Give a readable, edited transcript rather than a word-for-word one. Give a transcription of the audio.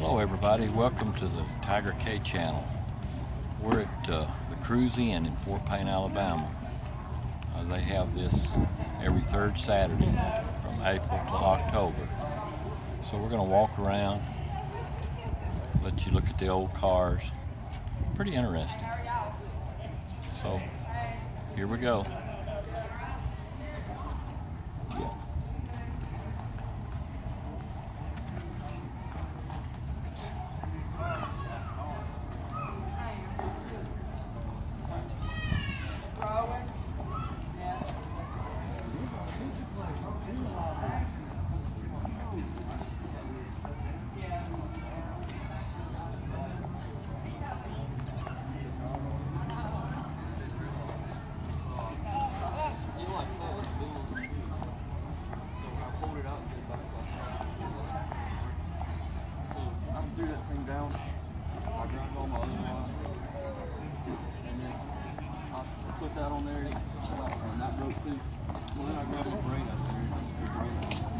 Hello everybody, welcome to the Tiger K channel. We're at the Criuse in Fort Payne, Alabama. They have this every third Saturday from April to October. So we're going to walk around, let you look at the old cars. Pretty interesting. So here we go. Threw that thing down, I grabbed all my other line, and then I put that on there, and that broke too. So then I grabbed my brain up there and